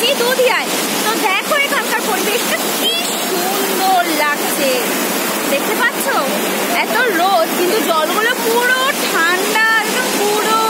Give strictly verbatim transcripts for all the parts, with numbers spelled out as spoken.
আমি দুধিয়ায়। তো দেখো এখানকার পরিবেশটা কি সুন্দর লাগছে, দেখতে পাচ্ছ? এত রোদ কিন্তু জলগুলো পুরো ঠান্ডা, একদম পুরো।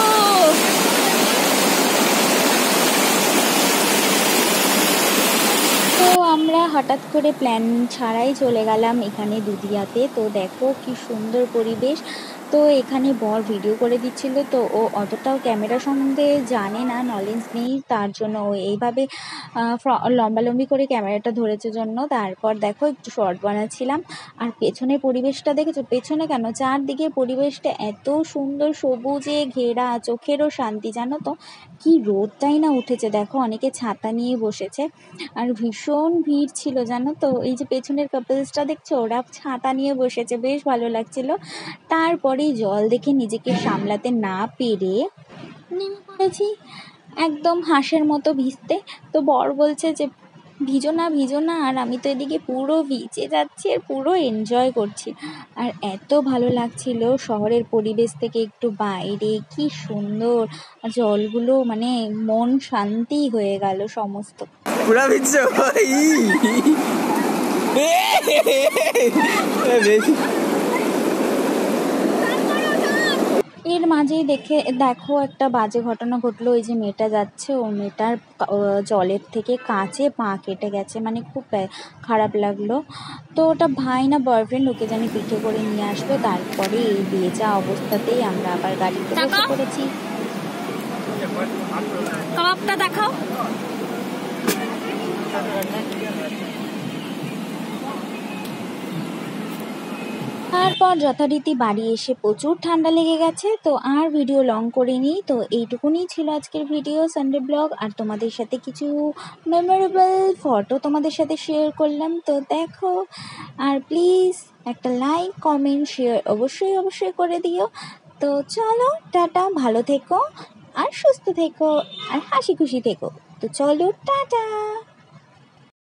তো আমরা হঠাৎ করে প্ল্যান ছাড়াই চলে গেলাম এখানে দুধিয়াতে। তো দেখো কি সুন্দর পরিবেশ। তো এখানে বর ভিডিও করে দিচ্ছিল, তো ও অতটাও ক্যামেরা সম্বন্ধে জানে না, নলেজ নেই, তার জন্য ও এইভাবে লম্বালম্বি করে ক্যামেরাটা ধরেছে জন্য। তারপর দেখো একটু শর্ট বানাচ্ছিলাম। আর পেছনে পরিবেশটা দেখেছো? পেছনে কেন, চারদিকে পরিবেশটা এত সুন্দর, সবুজে ঘেরা, চোখেরও শান্তি। জানো তো কি রোদটাই না উঠেছে, দেখো অনেকে ছাতা নিয়ে বসেছে আর ভীষণ ভিড় ছিল জানো তো। এই যে পেছনের কাপলসটা দেখছো, ওরা ছাতা নিয়ে বসেছে, বেশ ভালো লাগছিল। তারপরে জল দেখে নিজেকে সামলাতে না পেরে নেমে পড়েছি একদম হাঁসের মতো ভিজতে। তো বর বলছে যে ভিজো না ভিজো না, আর আমি তো এদিকে পুরো ভিজে যাচ্ছি আর পুরো এনজয় করছি। আর এত ভালো লাগছিল শহরের পরিবেশ থেকে একটু বাইরে, কি সুন্দর জলগুলো, মানে মন শান্তি হয়ে গেল সমস্ত। পুরা ভিজছো? এর মাঝেই দেখে দেখো একটা বাজে ঘটনা ঘটলো। ওই যে মেয়েটা যাচ্ছে, ও মেয়েটার জলের থেকে কাঁচে পা কেটে গেছে, মানে খুব খারাপ লাগলো। তো ওটা ভাই না বয়ফ্রেন্ড ওকে জানি পিঠে করে নিয়ে আসলো। তারপরে এই ভেজা অবস্থাতেই আমরা আবার গাড়িতে বসে পড়েছি। কাবাবটা দেখাও। তারপর যথারীতি বাড়ি এসে প্রচুর ঠান্ডা লেগে গেছে। তো আর ভিডিও লং করিনি। তো এইটুকুনি ছিল আজকের ভিডিও, সানডে ব্লগ। আর তোমাদের সাথে কিছু মেমোরেবল ফটো তোমাদের সাথে শেয়ার করলাম। তো দেখো, আর প্লিজ একটা লাইক, কমেন্ট, শেয়ার অবশ্যই অবশ্যই করে দিও। তো চলো টাটা, ভালো থেকো আর সুস্থ থেকো আর হাসি খুশি থেকো। তো চলো টাটা।